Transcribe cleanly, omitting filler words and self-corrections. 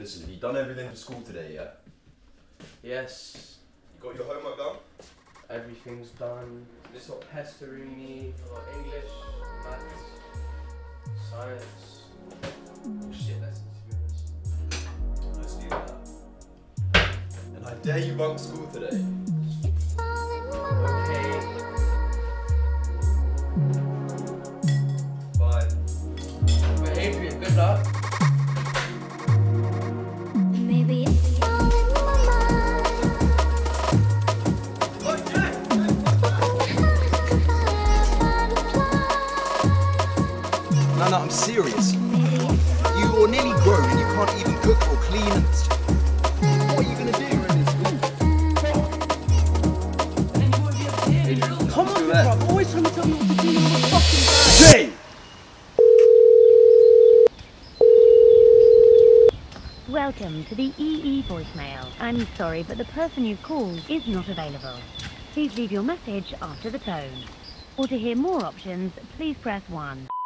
Listen, have you done everything for school today yet? Yes. You got your homework done? Everything's done. Stop pestering me. I've got English, maths, science. Shit lessons, to be honest. Let's do that. And I dare you bunk school today. Okay. Bye. But Adrian, good luck. Maybe it's all in my mind. No, I'm serious. You're nearly grown and you can't even cook or clean and... What are you going to do? Come on, bro. Always trying to tell me what to do all the fucking time. Jay! Welcome to the EE voicemail. I'm sorry, but the person you've called is not available. Please leave your message after the tone. Or to hear more options, please press 1.